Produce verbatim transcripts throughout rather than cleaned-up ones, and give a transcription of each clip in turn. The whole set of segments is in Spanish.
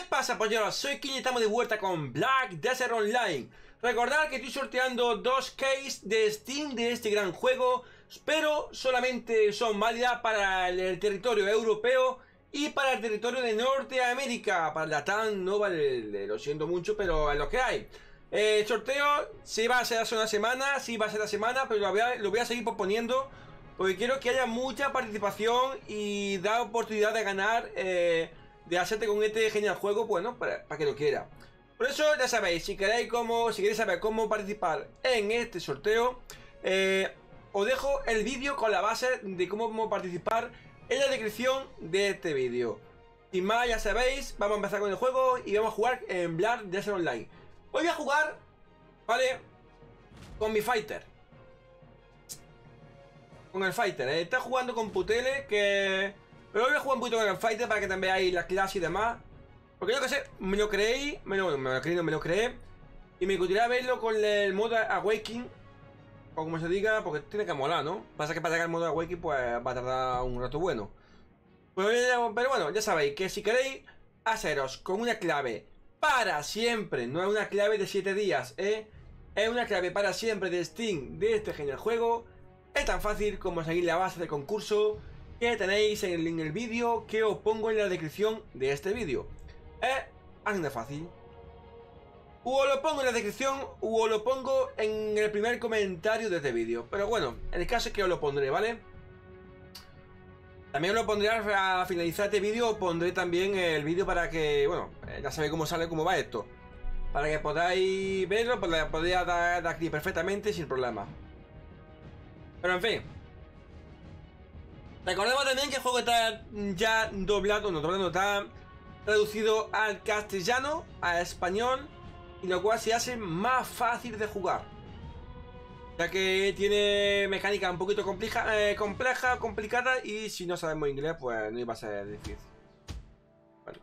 pasa, polleros? Soy King y estamos de vuelta con Black Desert Online. Recordad que estoy sorteando dos keys de Steam de este gran juego, pero solamente son válidas para el territorio europeo y para el territorio de Norteamérica. Para la T A M no vale, lo siento mucho, pero es lo que hay. Eh, el sorteo sí va a ser hace una semana, sí va a ser la semana, pero lo voy a, lo voy a seguir posponiendo porque quiero que haya mucha participación y dar oportunidad de ganar, eh, de hacerte con este genial juego, bueno, para, para que lo quiera. Por eso ya sabéis, si queréis cómo, si queréis saber cómo participar en este sorteo, eh, os dejo el vídeo con la base de cómo participar en la descripción de este vídeo. Sin más, ya sabéis, vamos a empezar con el juego y vamos a jugar en Black Desert Online. Hoy voy a jugar, ¿vale? Con mi fighter. Con el fighter, ¿eh? Está jugando con Putele, que... Pero hoy voy a jugar un poquito con el fighter para que también veáis la clase y demás. Porque yo que sé, me lo creí, me lo, me lo creí, no me lo creé. Y me gustaría verlo con el modo Awakening, o como se diga, porque tiene que molar, ¿no? Pasa que para sacar el modo Awakening pues va a tardar un rato bueno. Pues, pero bueno, ya sabéis que si queréis haceros con una clave para siempre, no es una clave de siete días, ¿eh? Es una clave para siempre de Steam de este genial juego. Es tan fácil como seguir la base del concurso que tenéis en el, en el vídeo que os pongo en la descripción de este vídeo. Es así de fácil. O lo pongo en la descripción o lo pongo en el primer comentario de este vídeo. Pero bueno, en el caso es que os lo pondré, ¿vale? También os lo pondré a finalizar este vídeo. Os pondré también el vídeo para que, bueno, ya sabéis cómo sale, cómo va esto. Para que podáis verlo, podéis dar, dar clic perfectamente sin problema. Pero en fin. Recordemos también que el juego está ya doblado, no doblado, está traducido al castellano, a español, y lo cual se hace más fácil de jugar, ya que tiene mecánica un poquito compleja, eh, compleja, complicada, y si no sabemos inglés, pues no iba a ser difícil. Vale,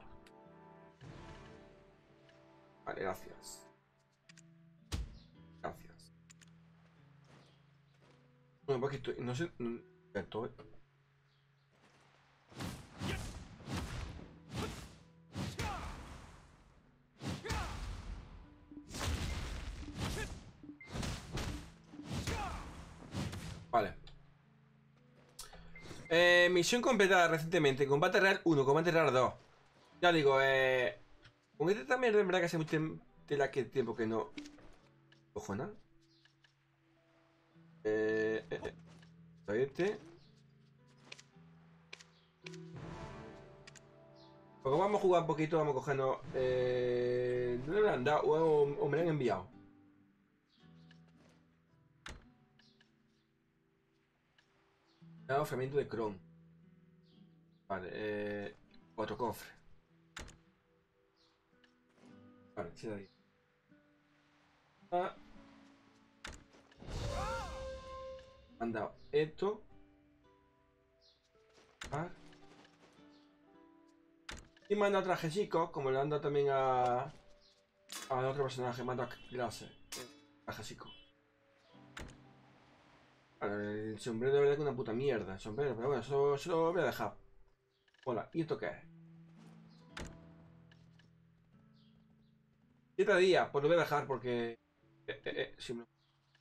vale, gracias. Gracias. No, porque estoy, no sé, no, estoy... Vale. Eh, misión completada recientemente. Combate real uno, combate real dos. Ya digo, eh... con este también es verdad que hace mucho tiempo que no... Ojo, ¿no? Eh... eh, eh. Este... Porque vamos a jugar un poquito, vamos a cogernos... Eh... ¿Dónde me han dado? O, o me lo han enviado. Fragmento de Chrome. Vale, eh... otro cofre. Vale, sí, ahí. Ah. Me han dado esto. Ah. Y me han dado trajecicos, como le han dado también a... a otro personaje, me han dado clase. Trajecico. Vale, el sombrero de verdad que es una puta mierda, el sombrero, pero bueno, eso, eso lo voy a dejar. Hola, ¿y esto qué es? Siete días, pues lo voy a dejar porque... Eh, eh, eh, sí, me...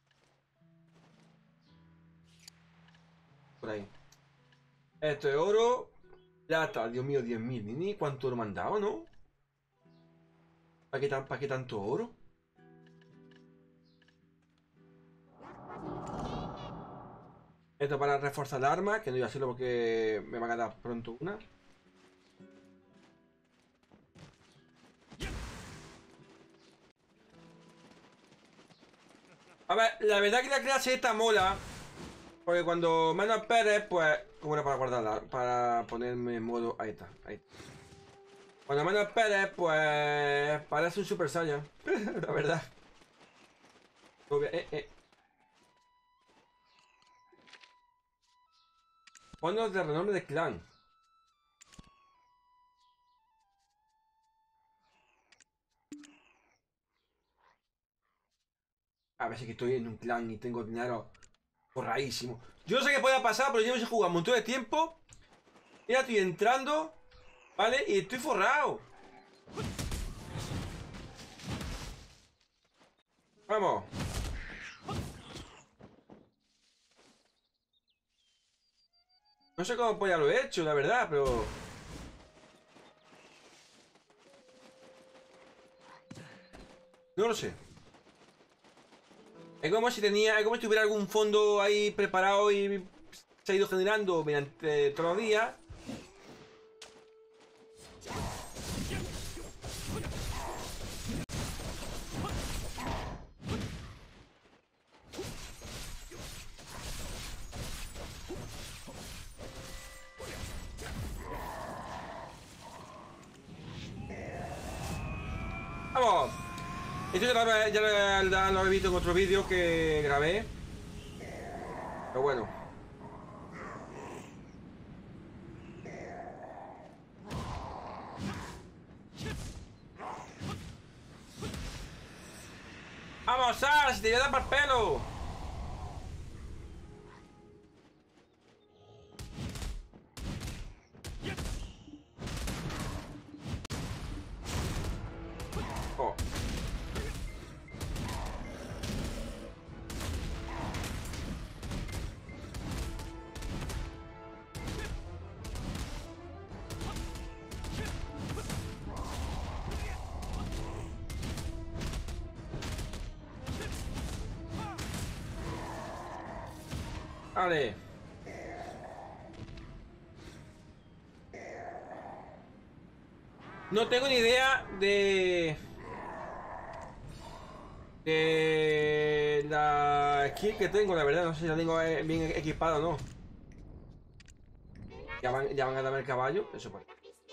Por ahí. Esto es oro. Plata, Dios mío, diez mil. Ni cuánto oro me han dado, ¿no? ¿Para qué, tan, ¿Para qué tanto oro? Esto para reforzar el arma, que no voy a hacerlo porque me va a dar pronto una. A ver, la verdad que la clase esta mola. Porque cuando menos Pérez, pues... ¿Cómo era para guardarla? Para ponerme en modo... Ahí está, ahí está. Cuando menos Pérez, pues... Parece un Super Saiyan. La verdad. Eh, eh. Bonos de renombre de clan. A ver si que estoy en un clan y tengo dinero forradísimo. Yo no sé qué pueda pasar, pero yo no sé jugar un montón de tiempo. Ya estoy entrando, ¿vale? Y estoy forrado. Vamos. No sé cómo pues ya lo he hecho, la verdad, pero... No lo sé. Es como si tenía... Es como si tuviera algún fondo ahí preparado y se ha ido generando mediante todos los días. ¡Vamos! Esto ya, lo, ya lo, ya lo he visto en otro vídeo que grabé. Pero bueno. ¡Vamos, Sars! ¡Te voy a dar para el pelo! Oh. Vale. No tengo ni idea de... De... La skill que tengo, la verdad. No sé si la tengo bien equipada o no. Ya van, ya van a darme el caballo. Eso pues.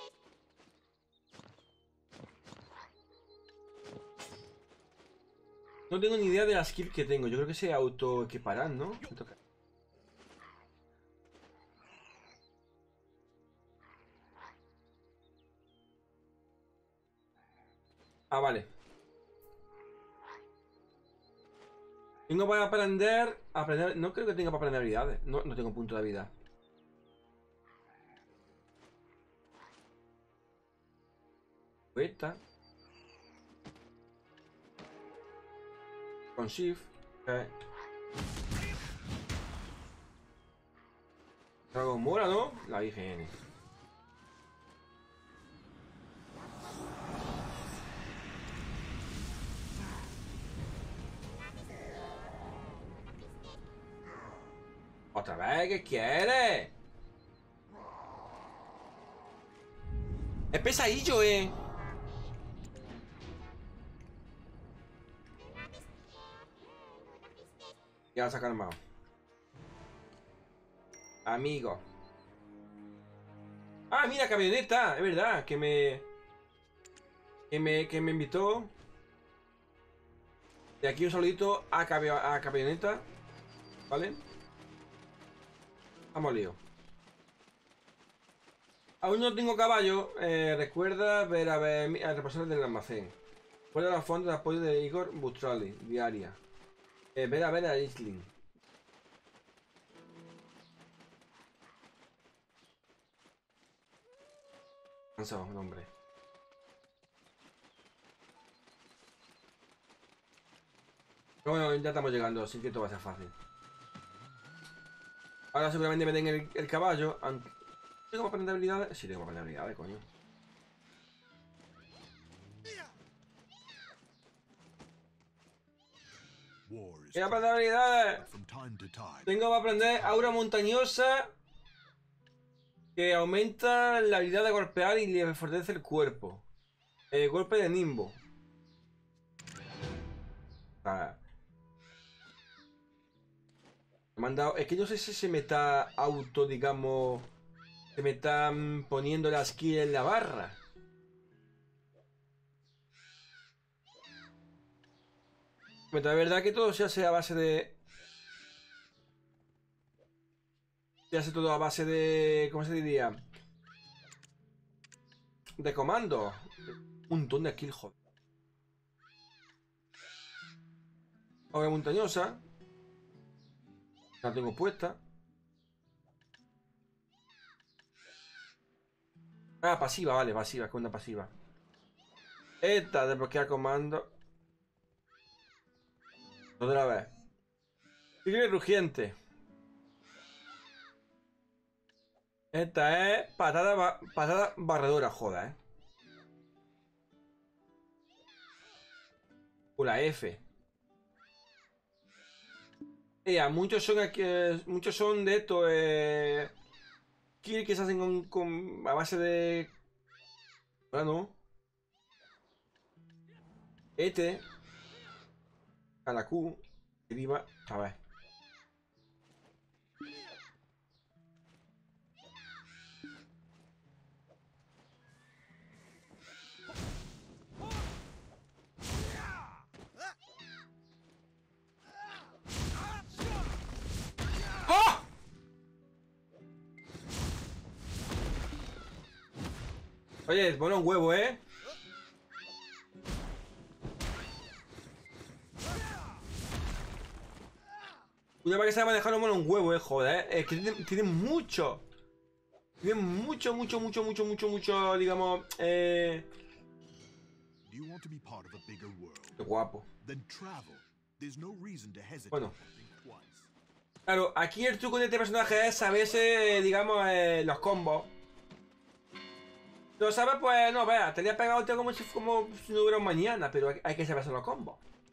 No tengo ni idea de la skill que tengo. Yo creo que se auto equiparán, ¿no? Me toca. Ah, vale. Tengo para aprender, aprender... No creo que tenga para aprender habilidades. No, no tengo punto de habilidad. Esta. Con shift. Okay. Dragón Mora, ¿no? La I G N. ¿Otra vez? ¿Qué quiere? Es pesadillo, eh. Ya se ha calmado. Amigo. Ah, mira, camioneta. Es verdad, que me... Que me, que me invitó. De aquí un saludito a, a camioneta. ¿Vale? Vamos lío. Aún no tengo caballo. Eh, recuerda ver a ver a repasar del almacén. Recuerda la fuente de apoyo de Igor Bustrali, diaria. Eh, ver a ver a Isling. Cansado, hombre. Pero bueno, ya estamos llegando, así que esto va a ser fácil. Ahora seguramente me den el, el caballo. Aunque... ¿Tengo para aprender habilidades? Sí, tengo para aprender habilidades, coño. Tengo para aprender habilidades. Tengo para aprender aura montañosa, que aumenta la habilidad de golpear y le fortalece el cuerpo. Eh, golpe de nimbo. Ah. Me han dado... Es que no sé si se me está auto, digamos... Se me están poniendo la skill en la barra. Pero la verdad que todo se hace a base de... Se hace todo a base de... ¿Cómo se diría? De comando. Un montón de kills, joder. Ahora montañosa. La tengo puesta. Ah, pasiva, vale, pasiva, con una pasiva. Esta, desbloquear comando. Otra vez. Tigre rugiente. Esta es patada, ba patada barredora, joda, eh. O la F. Ella, muchos son aquí, muchos son de esto, eh. Kill que se hacen con, con a base de. Ahora no. Este. A la Q. Deriva. A ver. ¡Oh! Oye, pone un huevo, ¿eh? Una vez que se va a manejar un mono un huevo, eh, joder, eh. Es que tiene, tiene mucho. Tiene mucho, mucho, mucho, mucho, mucho, mucho, digamos, eh. Qué guapo. Bueno. Claro, aquí el truco de este personaje es saberse, digamos, eh, los combos. Lo sabes, pues no, vea, te le has pegado como si, como si no hubiera un mañana, pero hay, hay que saberse los combos.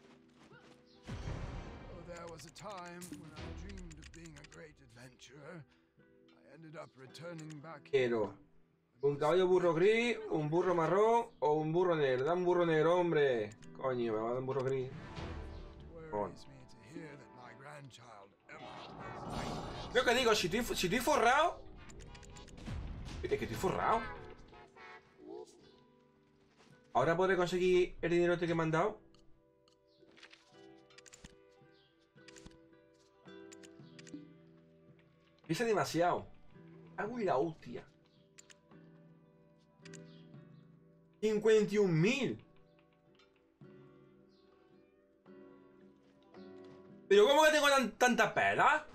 Quiero un caballo burro gris, un burro marrón o un burro negro. Da un burro negro, hombre. Coño, me va a dar un burro gris. Bueno. Creo que digo, si estoy, si estoy forrado. Es que estoy forrado. Ahora podré conseguir el dinero que me han dado. Pisa demasiado. Hago la hostia. cincuenta y un mil. Pero ¿cómo que tengo tan, tanta pela?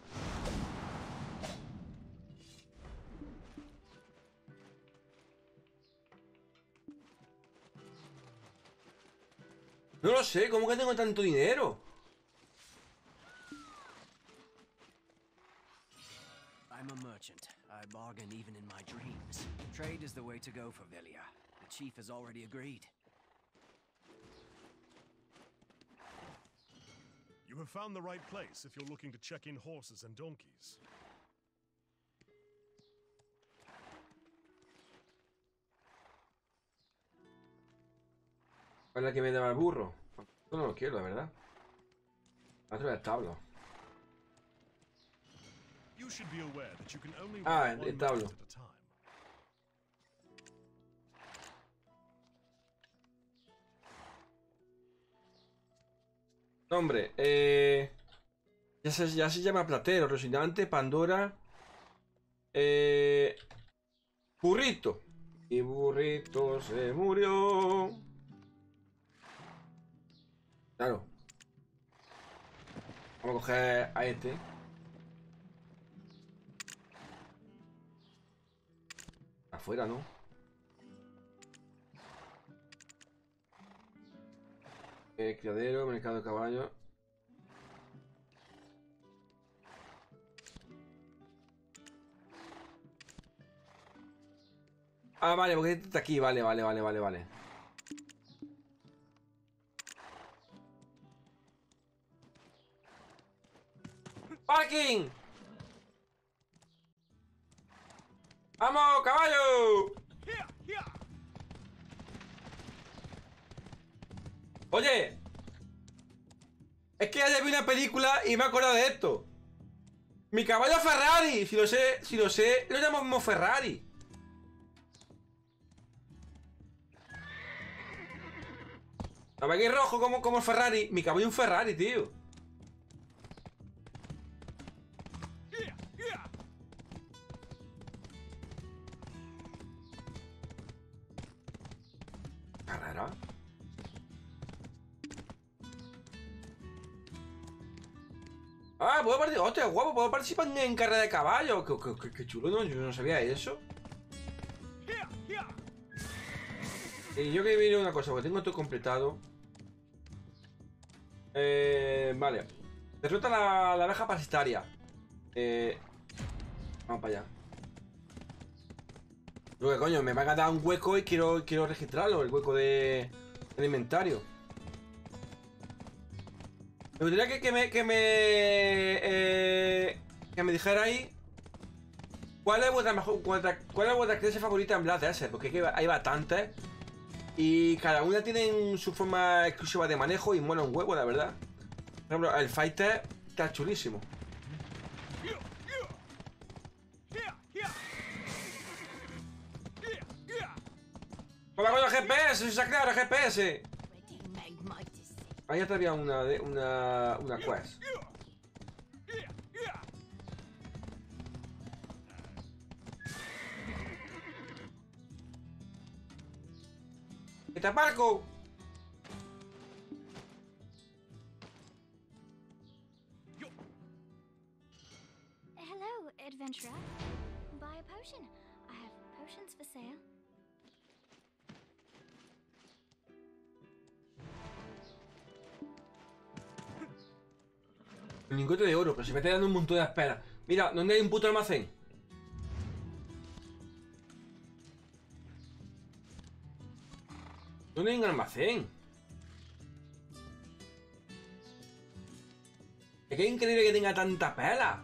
No lo sé, ¿cómo que tengo tanto dinero? I'm a merchant. I bargain even in my dreams. Trade is the way to go for Velia. The chief has already agreed. You have found the right place if you're looking to check in horses and donkeys. ¿Cuál es la que me daba el burro? Yo no lo quiero, la verdad. Otro del establo. You should be aware that you can only Ah, ride one el establo. merchant at a time. Nombre, eh... Ya se, ya se llama Platero, Rocinante, Pandora... Eh... Burrito. Y burrito se murió. Claro. Vamos a coger a este. Afuera, ¿no? Eh, criadero, mercado de caballos. Ah, vale, porque este está aquí. Vale, vale, vale, vale, vale. ¡Parking! ¡Vamos, caballo! Oye, es que ayer vi una película y me he acordado de esto. Mi caballo Ferrari, si lo sé, si lo sé, lo llamamos Ferrari. ¿Sabes que es rojo como, como el Ferrari? Mi caballo es un Ferrari, tío. Carrera. Ah, puedo participar. Hostia, guapo, puedo participar en carrera de caballo. Qué, qué, qué chulo, ¿no? Yo no sabía eso. Y yo que viene una cosa, porque tengo todo completado. Eh, vale. Derrota la, la abeja parasitaria. Eh, vamos para allá. Luego, coño, me va a dar un hueco y quiero, quiero registrarlo, el hueco de, del inventario. Me gustaría que, que me, que me, eh, que me dijera ahí cuál es vuestra mejor, cuál, cuál es vuestra clase favorita en Black Desert, porque es que hay bastantes y cada una tiene su forma exclusiva de manejo y mola un huevo, la verdad. Por ejemplo, el Fighter está chulísimo. ¡Hola con el G P S! ¡Se ha creado el G P S! Ahí ya había una, una, una quest. ¡Que te aparco! Hello, adventurer. Buy a potion. I have potions for sale. El lingote de oro, pero se me está dando un montón de espera. Mira, ¿dónde hay un puto almacén? ¿Dónde hay un almacén? Es que es increíble que tenga tanta pela.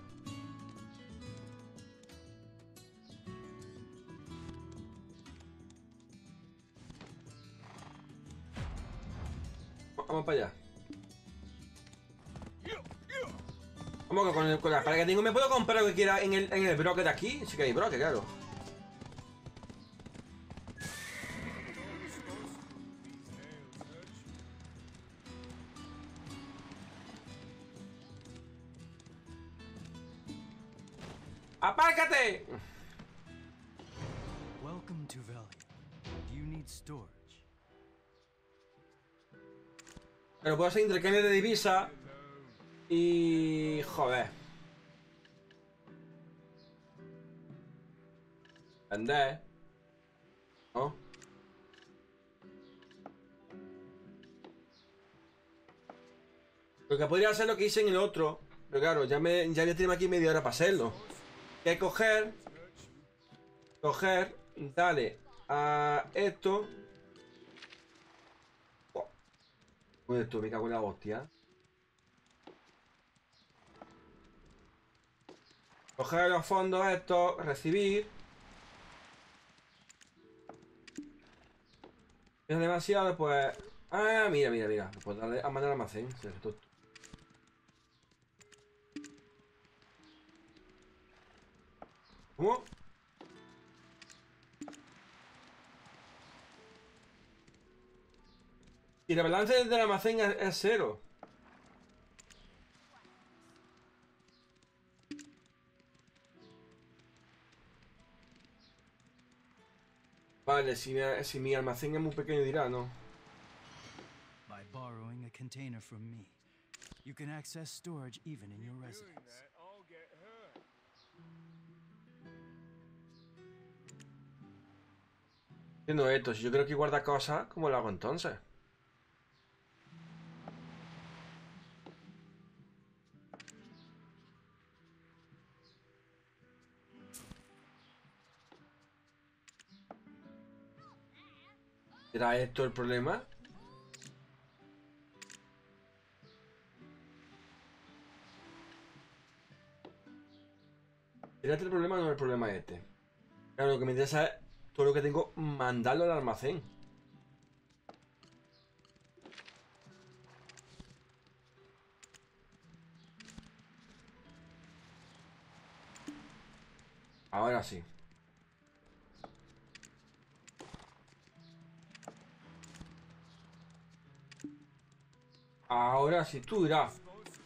Vamos para allá. Vamos que con, el, con la pala que tengo me puedo comprar lo que quiera en el, en el broque de aquí. Sí que hay broque, claro. ¡Apárcate! Welcome to Velia. Do you need storage? Pero puedo hacer intercambio de divisa. Y... joder. Vender. ¿No? Lo que podría hacer lo que hice en el otro. Pero claro, ya me ya voy a tener aquí media hora para hacerlo. Hay que coger. Coger. Dale a esto. Oh. Esto me cago en la hostia. Coger los fondos estos, recibir. Es demasiado, pues... Ah, mira, mira, mira. Pues darle a mandar al almacén. ¿Cómo? Y el balance del almacén es, es cero. Vale, si mi, si mi almacén es muy pequeño dirá, ¿no? By borrowing a container from me, you can access storage even in your residence. Entiendo esto, si yo creo que guarda cosas, ¿cómo lo hago entonces? ¿Será esto el problema? ¿Será este el problema o no el problema este? Claro, lo que me interesa es todo lo que tengo, mandarlo al almacén. Ahora sí. Ahora sí, tú dirás.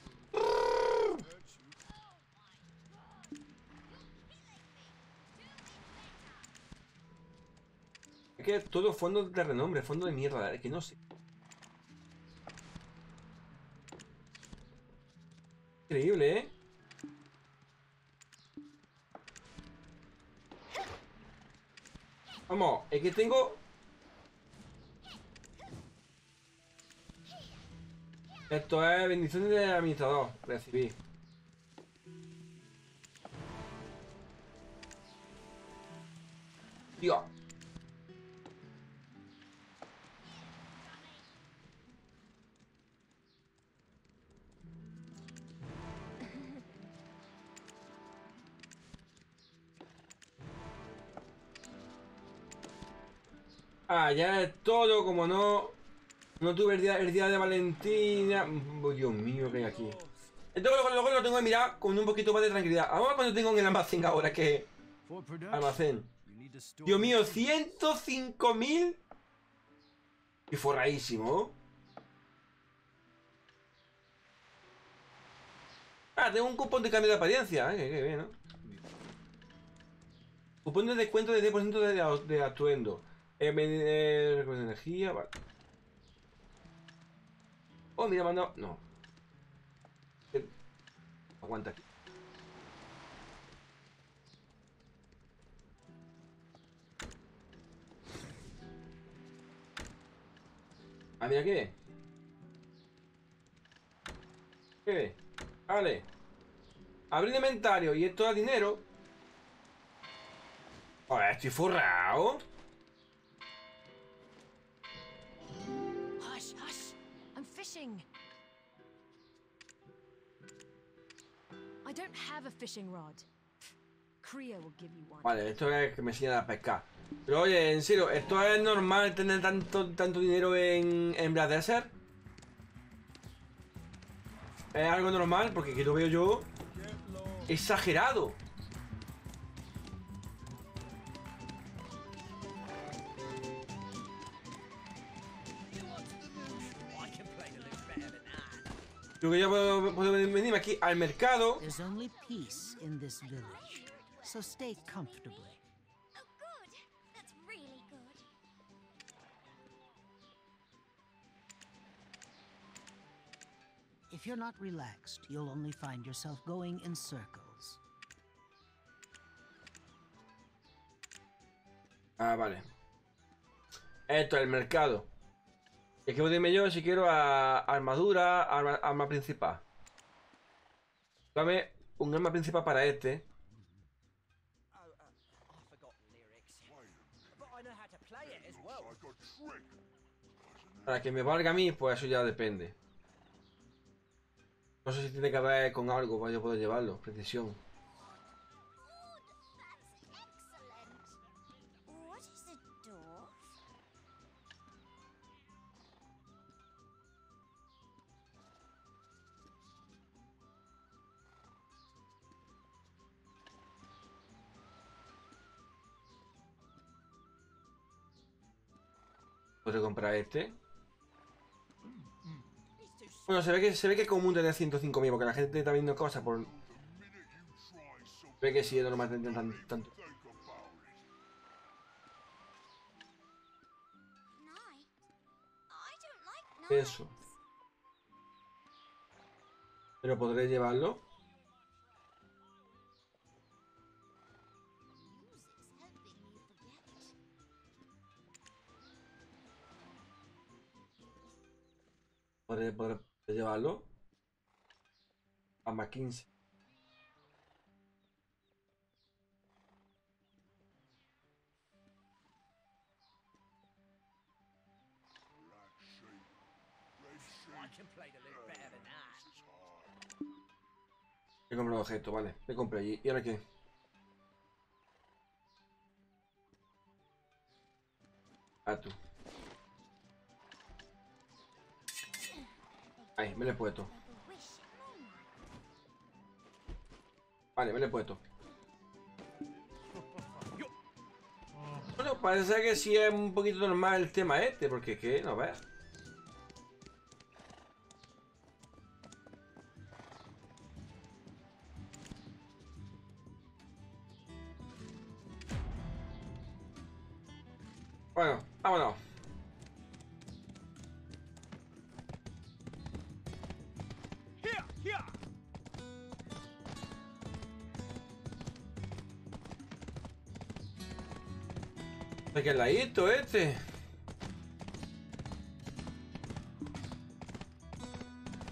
Es que todo fondo de renombre, fondo de mierda, es que no sé. Increíble, ¿eh? Vamos, es que tengo... Esto es bendición del administrador. Recibí. Dios. Ah, ya es todo, como no... No tuve el día, el día de Valentina. Oh, Dios mío, ¿qué hay aquí? Entonces luego, luego lo tengo que mirar con un poquito más de tranquilidad. Vamos a ver cuánto tengo en el almacén ahora que... Almacén. Dios mío, ciento cinco mil. Y forradísimo. Ah, tengo un cupón de cambio de apariencia. Eh, qué bien, ¿no? Cupón de descuento de diez por ciento de, de, de atuendo. Eh, eh, de energía, vale. Oh, mira, manda... No. Eh, Aguanta aquí. Ah, mira, ¿qué? ¿Qué? Vale. Abrir inventario y esto da dinero. Ahora estoy forrado. Hush, hush. I'm fishing. I don't have a fishing rod. Creo will give you one. Vale, esto es que me enseñan a pescar. Pero oye, en serio, ¿esto es normal tener tanto, tanto dinero en, en Black Desert? ¿Es algo normal? Porque aquí lo veo yo exagerado. Yo que ya puedo, puedo venirme aquí al mercado. There's only peace in this village, so stay comfortably. Oh, good. That's really good. If you're not relaxed, you'll only find yourself going in circles. Ah, vale. Esto es el mercado. Es que dime yo si quiero a, armadura, arma, arma principal. Dame un arma principal para este. Para que me valga a mí, pues eso ya depende. No sé si tiene que ver con algo para yo poder llevarlo. Precisión. What is a dwarf? ¿Puedo comprar este? Bueno, se ve que se ve que es común tener ciento cinco mil, porque la gente está viendo cosas por... Se ve que sí es normal tener tan, tanto. Night? I don't like night. Eso. ¿Pero podré llevarlo? Music's helping me forget. ¿Podré, podré llevarlo? A más quince. He comprado objeto, vale. Me compré allí. ¿Y ahora qué? Ah, tú. Ahí, me lo he puesto. Vale, me lo he puesto. Bueno, parece que sí es un poquito normal el tema este, porque ¿qué? No veas. Bueno, vámonos. ¿De qué ladito este?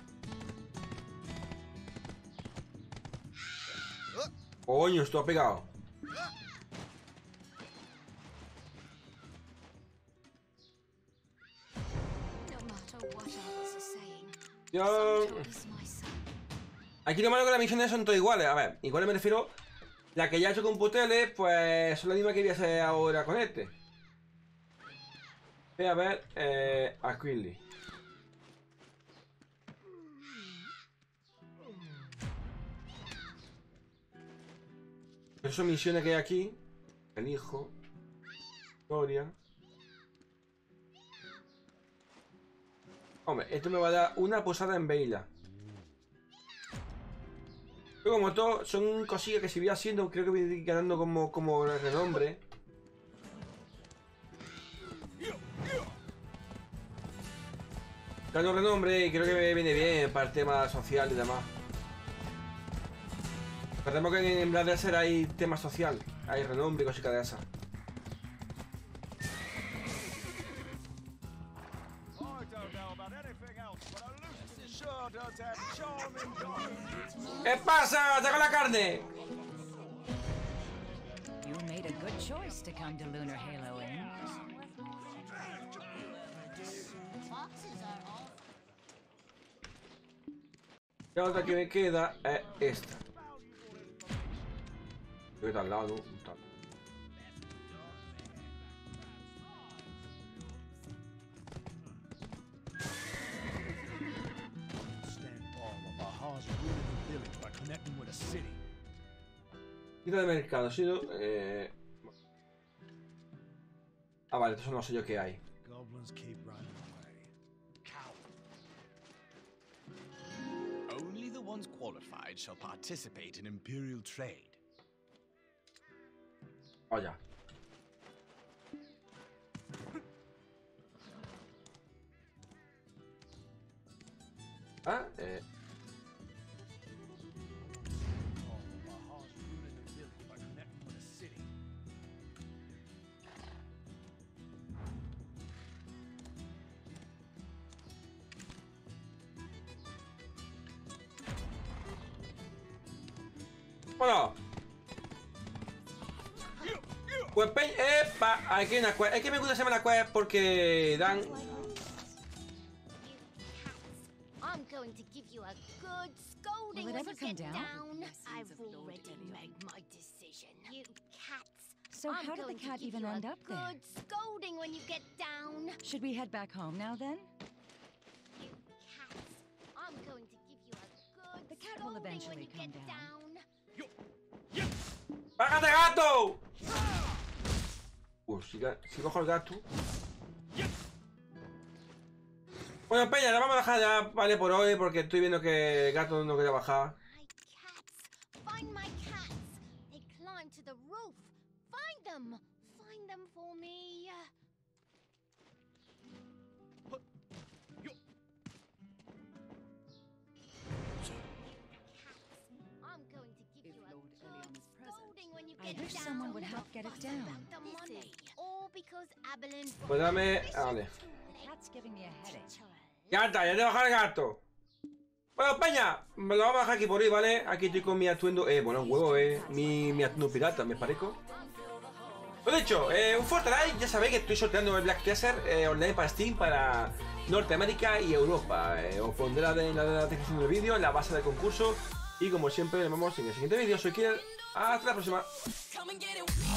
Coño, esto ha pegado. Yo... Aquí lo malo que las misiones son todas iguales. A ver, iguales me refiero. La que ya he hecho con Puteles, pues son la misma que voy a hacer ahora con este. Voy a ver eh, a Quinley. Esas son misiones que hay aquí. Elijo. Historia. Hombre, esto me va a dar una posada en Veila. Pero como todo, son cosillas que si voy haciendo, creo que voy a ir ganando como, como renombre. Gano renombre y creo que me viene bien para el tema social y demás. Recordemos que en Black Desert hay tema social, hay renombre y cositas de esas. ¿Qué pasa? ¡Saca la carne! You made a good choice to come to Lunar Halo Inn. La otra que me queda es esta. Voy al lado. Tal. Quita de mercado, si no, eh... Ah, vale, estos son los sellos que hay. Only the ones qualified shall participate in Imperial trade. Vaya. Ah, eh... Bueno. Pues pe... Epa, aquí hay una quest. Es que me gusta hacerme la quest porque dan... I'm going to give you a good scolding Will it when ever you come get down? down. Yes, I've sons of Lord already Elliot. made my decision. You cats. So I'm how did going the to cat give even you end a up there? good scolding when you get down. Should we head back home now then? You cats. I'm going to give you a good The cat will scolding when eventually you come get down. ¡Págate, gato! Pues si, si cojo el gato. Bueno, peña, la vamos a dejar ya, vale, por hoy, porque estoy viendo que el gato no quiere bajar. My cats. Find my cats. They climb to the roof. Find them. Find them for me. I'm going to give you a good scolding when you I get wish down. someone would help get it down. The money. All because Aberlin. Pues dame... Vale. The cat's giving me a headache. Ya está, ya te bajar el gato. Bueno, peña, me lo vamos a dejar aquí por ahí, ¿vale? Aquí estoy con mi atuendo... Eh, bueno, un huevo, eh. Mi, mi atuendo pirata, me parezco. Lo dicho, eh, un fuerte like. Ya sabéis que estoy sorteando el Black Desert eh, online para Steam, para Norteamérica y Europa. Eh, os pondré en la, la descripción del vídeo, en la base del concurso. Y como siempre, nos vemos en el siguiente vídeo. Soy Kier. Hasta la próxima.